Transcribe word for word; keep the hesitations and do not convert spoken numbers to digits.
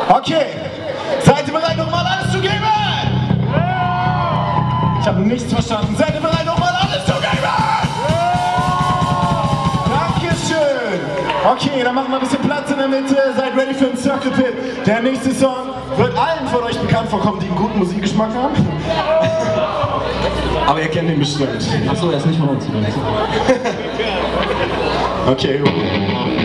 Okay, seid ihr bereit, nochmal alles zu geben? Ich habe nichts verstanden. Seid ihr bereit, nochmal alles zu geben? Dankeschön. Okay, dann machen wir ein bisschen Platz in der Mitte. Seid ready für den Circle Pit. Der nächste Song wird allen von euch bekannt vorkommen, die einen guten Musikgeschmack haben. Aber ihr kennt ihn bestimmt. Achso, er ist nicht von uns. Okay, gut.